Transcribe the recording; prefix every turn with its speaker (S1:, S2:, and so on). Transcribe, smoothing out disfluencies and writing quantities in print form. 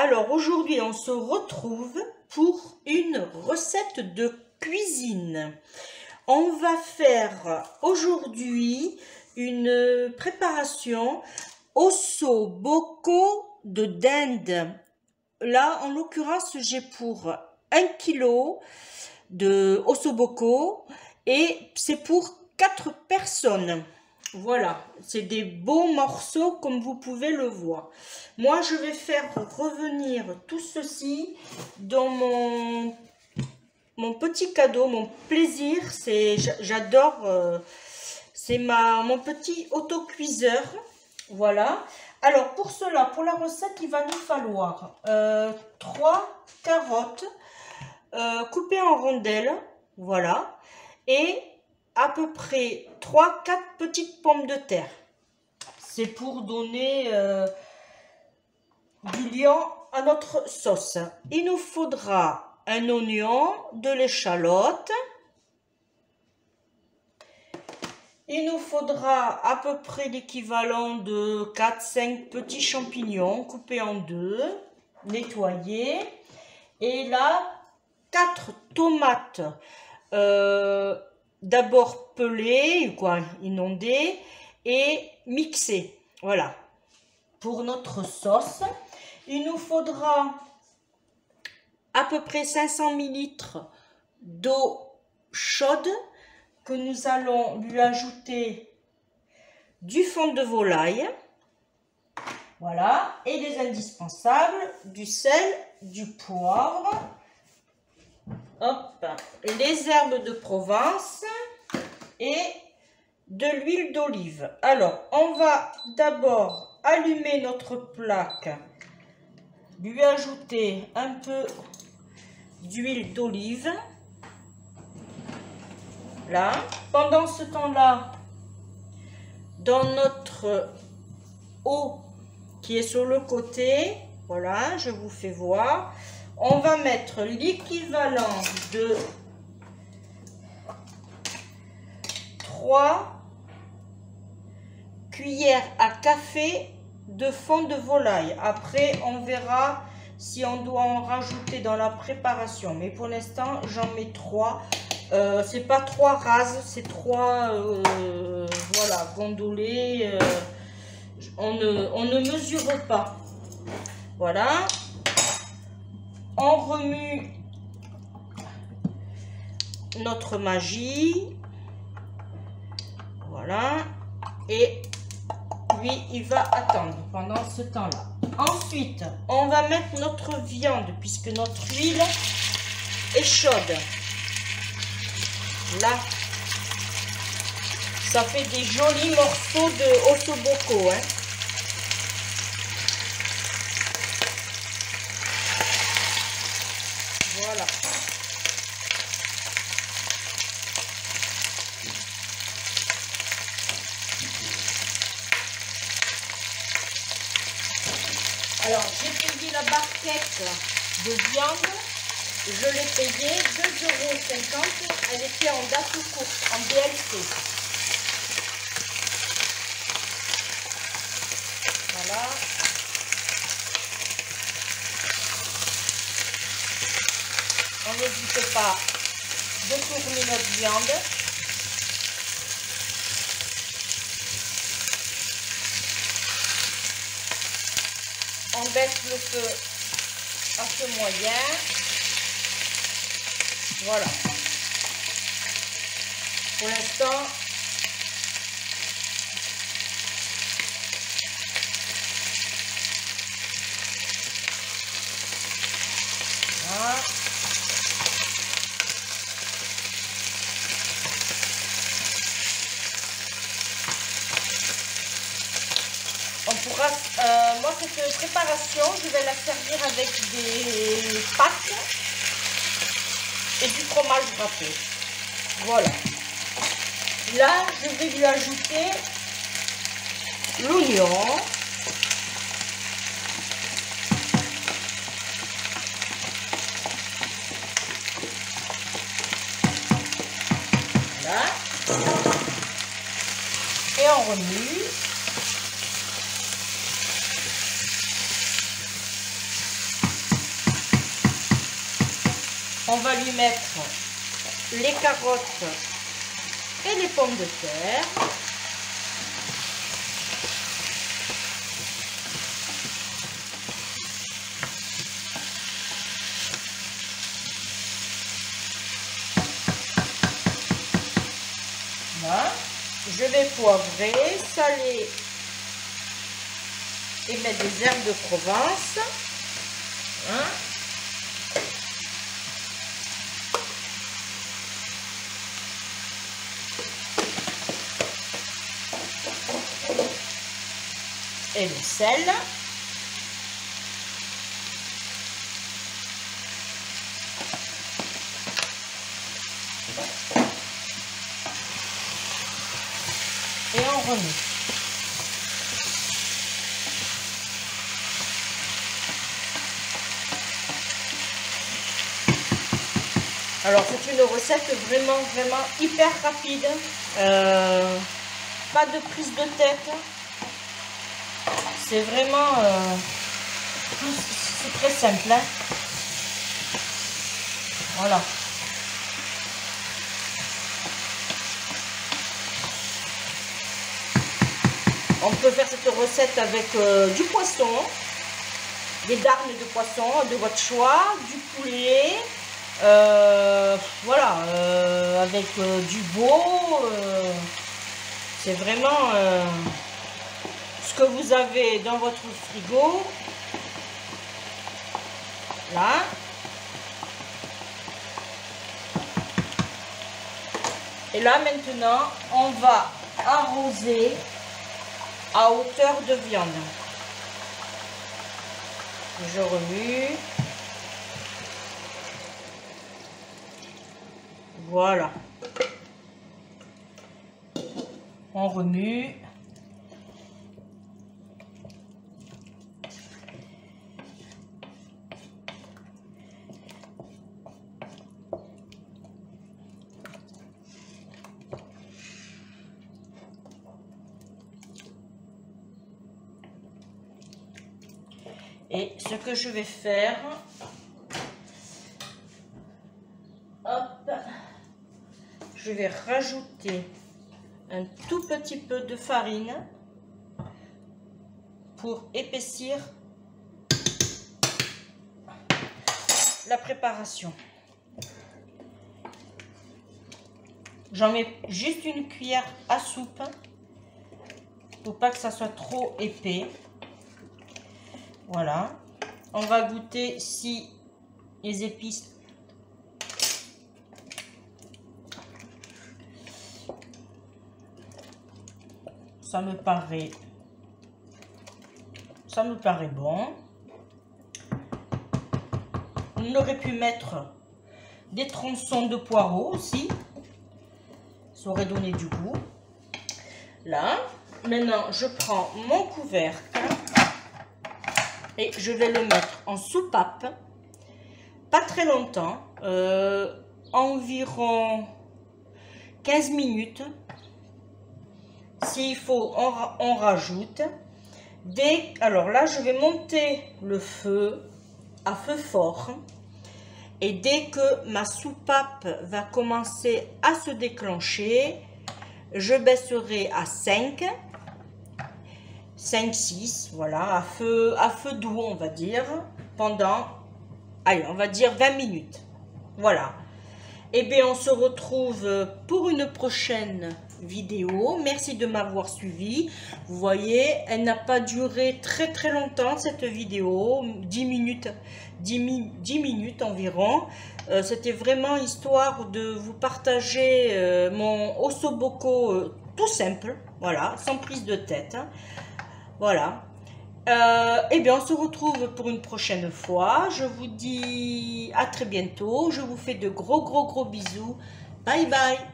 S1: Alors aujourd'hui, on se retrouve pour une recette de cuisine. On va faire aujourd'hui une préparation osso bucco de dinde. Là, en l'occurrence, j'ai pour 1 kg de osso bucco et c'est pour 4 personnes. Voilà, c'est des beaux morceaux comme vous pouvez le voir. Moi, je vais faire revenir tout ceci dans mon petit cadeau, mon plaisir. J'adore, c'est mon petit autocuiseur. Voilà. Alors, pour cela, pour la recette, il va nous falloir 3 carottes coupées en rondelles. Voilà. Et à peu près 3-4 petites pommes de terre. C'est pour donner du liant à notre sauce. Il nous faudra un oignon, de l'échalote. Il nous faudra à peu près l'équivalent de 4-5 petits champignons coupés en deux, nettoyés. Et là, 4 tomates d'abord pelées, inondées et mixées. Voilà. Pour notre sauce, il nous faudra à peu près 500 ml d'eau chaude que nous allons lui ajouter du fond de volaille. Voilà. Et les indispensables, du sel, du poivre. Hop, les herbes de Provence et de l'huile d'olive. Alors, on va d'abord allumer notre plaque, lui ajouter un peu d'huile d'olive. Là, pendant ce temps-là, dans notre eau qui est sur le côté, voilà, je vous fais voir. On va mettre l'équivalent de 3 cuillères à café de fond de volaille. Après, on verra si on doit en rajouter dans la préparation. Mais pour l'instant, j'en mets 3. C'est pas 3 rases, c'est 3 voilà, gondolées. On ne mesure pas. Voilà. On remue notre magie. Voilà. Et lui, il va attendre pendant ce temps-là. Ensuite, on va mettre notre viande puisque notre huile est chaude. Là, ça fait des jolis morceaux de osso bucco, hein. Voilà. Alors, j'ai payé la barquette de viande. Je l'ai payée 2,50 €. Elle était en date courte, en DLC. Voilà. On n'hésite pas de tourner notre viande. On baisse le feu à feu moyen. Voilà. Pour l'instant, voilà. On pourra, moi cette préparation, je vais la servir avec des pâtes et du fromage râpé. Voilà. Là, je vais lui ajouter l'oignon. Voilà. Et on remue. On va lui mettre les carottes et les pommes de terre. Voilà. Je vais poivrer, saler et mettre des herbes de Provence. Hein. Et le sel. Et on remet. Alors c'est une recette vraiment hyper rapide. Pas de prise de tête. C'est vraiment c'est très simple. Hein. Voilà. On peut faire cette recette avec du poisson, des darnes de poisson de votre choix, du poulet, voilà, avec du veau. C'est vraiment ce que vous avez dans votre frigo. Là. Et là maintenant, on va arroser à hauteur de viande. Je remue. Voilà. On remue. Et ce que je vais faire, hop, je vais rajouter un tout petit peu de farine pour épaissir la préparation. J'en mets juste une cuillère à soupe pour pas que ça soit trop épais. Voilà, on va goûter si les épices ça me paraît bon. On aurait pu mettre des tronçons de poireaux aussi, ça aurait donné du goût. Là, maintenant je prends mon couvercle et je vais le mettre en soupape, pas très longtemps, environ 15 minutes. S'il faut, on rajoute. Alors là, je vais monter le feu à feu fort. Et dès que ma soupape va commencer à se déclencher, je baisserai à 5, 6, voilà, à feu doux, on va dire, pendant, allez, on va dire 20 minutes. Voilà. Et bien, on se retrouve pour une prochaine vidéo. Merci de m'avoir suivi. Vous voyez, elle n'a pas duré très longtemps, cette vidéo, 10 minutes environ. C'était vraiment histoire de vous partager mon ossobuco tout simple, voilà, sans prise de tête. Voilà. Eh bien, on se retrouve pour une prochaine fois. Je vous dis à très bientôt. Je vous fais de gros bisous. Bye bye.